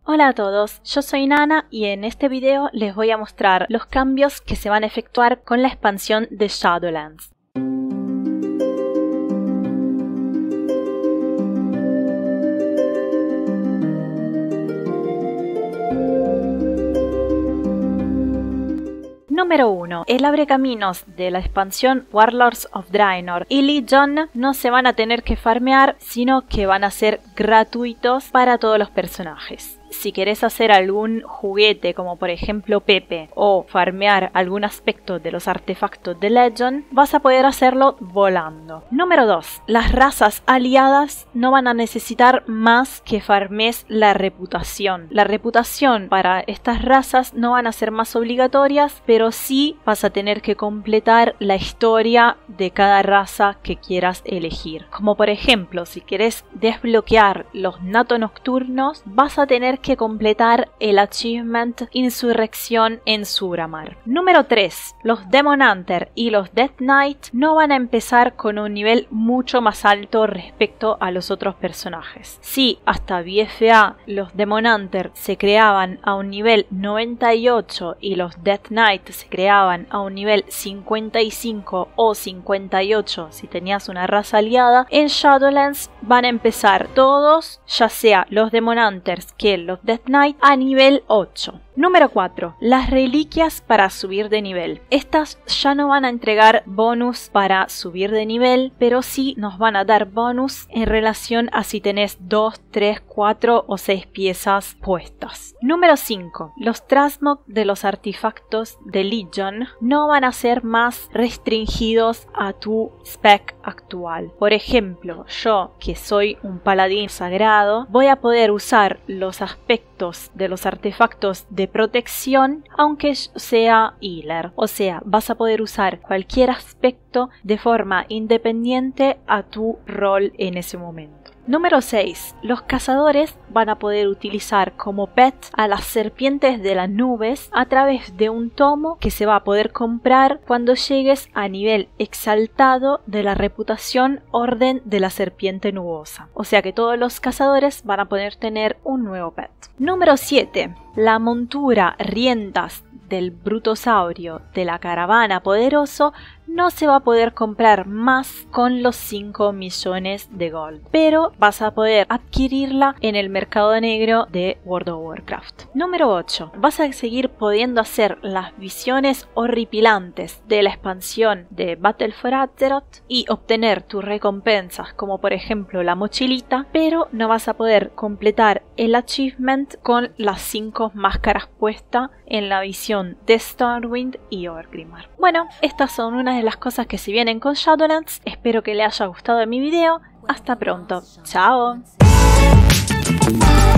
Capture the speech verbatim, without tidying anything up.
Hola a todos, yo soy Nana y en este video les voy a mostrar los cambios que se van a efectuar con la expansión de Shadowlands. Número uno. El abrecaminos de la expansión Warlords of Draenor y Legion no se van a tener que farmear, sino que van a ser gratuitos para todos los personajes. Si querés hacer algún juguete como por ejemplo Pepe o farmear algún aspecto de los artefactos de Legion, vas a poder hacerlo volando. Número dos. Las razas aliadas no van a necesitar más que farmes la reputación. La reputación para estas razas no van a ser más obligatorias, pero sí vas a tener que completar la historia de cada raza que quieras elegir. Como por ejemplo, si querés desbloquear los Nato Nocturnos, vas a tener que completar el achievement Insurrección en Suramar. Número tres. Los Demon Hunter y los Death Knight no van a empezar con un nivel mucho más alto respecto a los otros personajes. Si hasta B F A los Demon Hunter se creaban a un nivel noventa y ocho y los Death Knight se creaban a un nivel cincuenta y cinco o cincuenta y ocho si tenías una raza aliada, en Shadowlands van a empezar todos, ya sea los Demon Hunters que los Death Knight, a nivel ocho. Número cuatro. Las reliquias para subir de nivel. Estas ya no van a entregar bonus para subir de nivel, pero sí nos van a dar bonus en relación a si tenés dos, tres, cuatro o seis piezas puestas. Número cinco. Los transmog de los artefactos de Legion no van a ser más restringidos a tu spec actual. Por ejemplo, yo que soy un paladín sagrado, voy a poder usar los aspectos de los artefactos de protección aunque sea healer, o sea, vas a poder usar cualquier aspecto de forma independiente a tu rol en ese momento. Número seis. Los cazadores van a poder utilizar como pet a las serpientes de las nubes a través de un tomo que se va a poder comprar cuando llegues a nivel exaltado de la reputación Orden de la Serpiente Nubosa. O sea que todos los cazadores van a poder tener un nuevo pet. Número siete. La montura riendas del brutosaurio de la caravana poderoso no se va a poder comprar más con los cinco millones de gold, pero vas a poder adquirirla en el mercado negro de World of Warcraft. Número ocho. Vas a seguir pudiendo hacer las visiones horripilantes de la expansión de Battle for Azeroth y obtener tus recompensas como por ejemplo la mochilita, pero no vas a poder completar el achievement con las cinco máscaras puestas en la visión de Stormwind y Orgrimmar. Bueno, estas son unas de las cosas que se vienen con Shadowlands. Espero que les haya gustado mi video. Hasta pronto. Chao.